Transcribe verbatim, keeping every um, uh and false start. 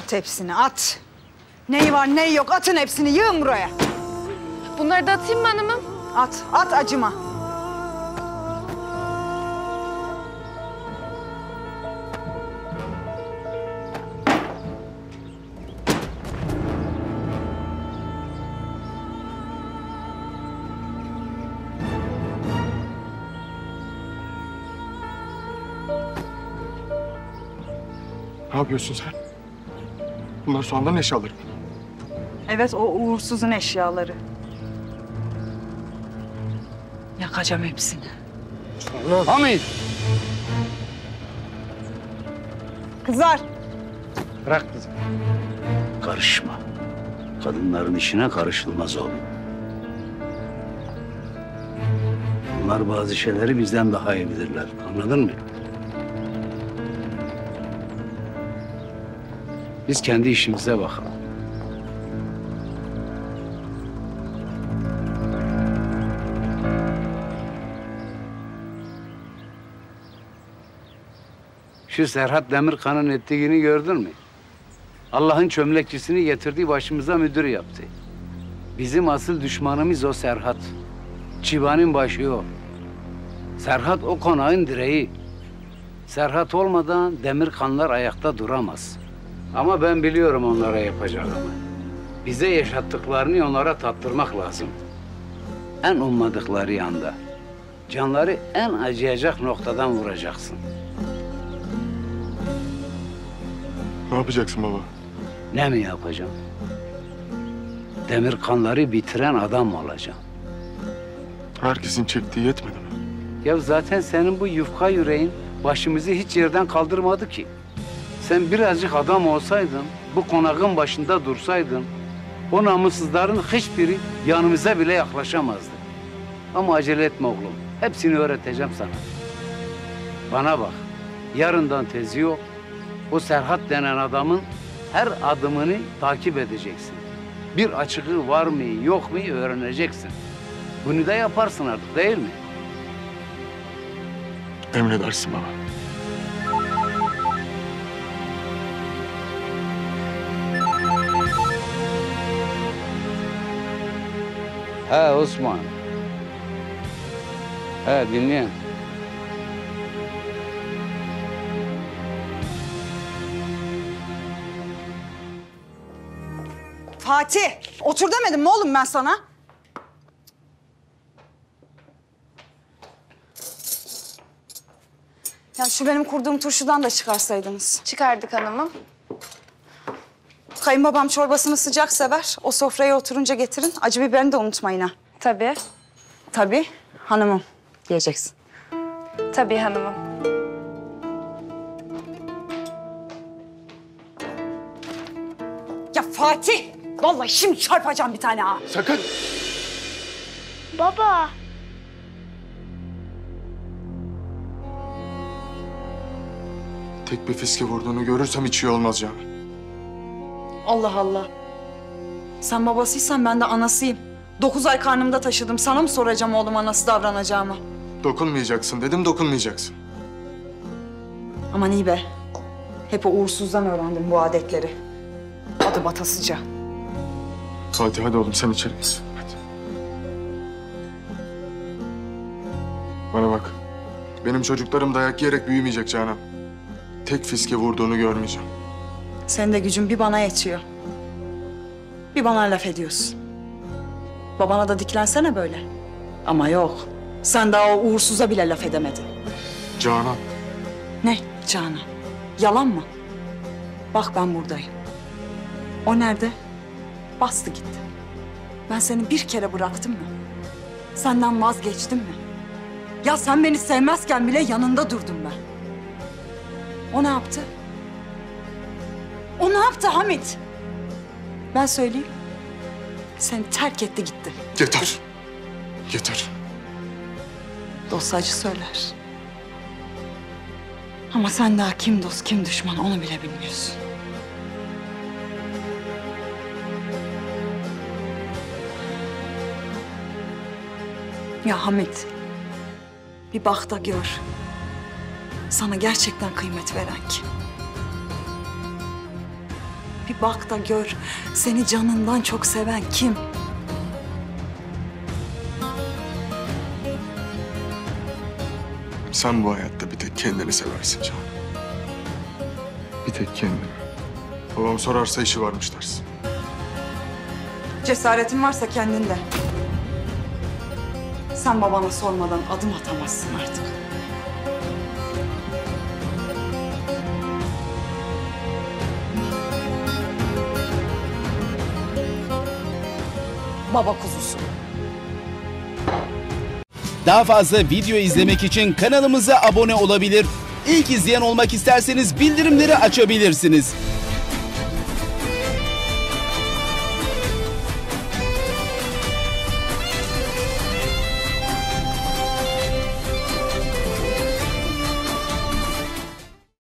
At hepsini at. Neyi var neyi yok atın hepsini yığın buraya. Bunları da atayım mı hanımım? At at acıma. Ne yapıyorsun sen? Bunlar sonradan eşyalarım. Evet o uğursuzun eşyaları. Yakacağım hepsini. Hamid! Kızlar. Bırak kızım. Karışma. Kadınların işine karışılmaz oğlum. Onlar bazı şeyleri bizden daha iyi bilirler. Anladın mı? Biz kendi işimize bakalım. Şu Serhat Demirkan'ın ettiğini gördün mü? Allah'ın çömlekçisini getirdiği başımıza müdür yaptı. Bizim asıl düşmanımız o Serhat. Çibanın başı o. Serhat o konağın direği. Serhat olmadan Demirkanlar ayakta duramaz. Ama ben biliyorum onlara yapacağımı. Bize yaşattıklarını onlara tattırmak lazım. En ummadıkları yanda. Canları en acıyacak noktadan vuracaksın. Ne yapacaksın baba? Ne mi yapacağım? Demirkanları bitiren adam olacağım. Herkesin çektiği yetmedi mi? Ya zaten senin bu yufka yüreğin başımızı hiç yerden kaldırmadı ki. Sen birazcık adam olsaydın, bu konağın başında dursaydın, o namussuzların hiçbiri yanımıza bile yaklaşamazdı. Ama acele etme oğlum. Hepsini öğreteceğim sana. Bana bak, yarından tezi yok. O Serhat denen adamın her adımını takip edeceksin. Bir açığı var mı, yok mu öğreneceksin. Bunu da yaparsın artık, değil mi? Emredersin baba. He Osman. He dinleyin. Fatih otur demedim mi oğlum ben sana? Ya şu benim kurduğum turşudan da çıkarsaydınız. Çıkardık hanımım. Kayınbabam çorbasını sıcak sever. O sofraya oturunca getirin. Acı biberini de unutmayın ha. Tabii. Tabii hanımım diyeceksin. Tabii hanımım. Ya Fatih! Vallahi şimdi çarpacağım bir tane ha. Sakın! Baba. Tek bir fiske vurduğunu görürsem hiç iyi olmaz Canan. Allah Allah. Sen babasıysan ben de anasıyım. Dokuz ay karnımda taşıdım. Sana mı soracağım oğlum nasıl davranacağımı? Dokunmayacaksın dedim, dokunmayacaksın. Aman iyi be. Hep o uğursuzdan öğrendim bu adetleri. Adı batasıca. Fatih hadi oğlum sen içeri git. Hadi. Bana bak. Benim çocuklarım dayak yiyerek büyümeyecek Canan. Tek fiske vurduğunu görmeyeceğim. Senin de gücün bir bana yetiyor. Bir bana laf ediyorsun. Babana da diklensene böyle. Ama yok. Sen daha o uğursuza bile laf edemedin. Canan. Ne Canan? Yalan mı? Bak ben buradayım. O nerede? Bastı gitti. Ben seni bir kere bıraktım mı? Senden vazgeçtim mi? Ya sen beni sevmezken bile yanında durdum ben. O ne yaptı? O ne yaptı Hamit? Ben söyleyeyim. Seni terk etti gitti. Yeter. Yeter. Dost acı söyler. Ama sen daha kim dost kim düşman onu bile bilmiyorsun. Ya Hamit, bir bak da gör. Sana gerçekten kıymet veren kim? Bir bak da gör. Seni canından çok seven kim? Sen bu hayatta bir tek kendini seversin Canan. Bir tek kendini. Babam sorarsa işi varmış dersin. Cesaretin varsa kendinde. Sen babana sormadan adım atamazsın artık. Baba kuzusu. Daha fazla video izlemek için kanalımıza abone olabilir. İlk izleyen olmak isterseniz bildirimleri açabilirsiniz.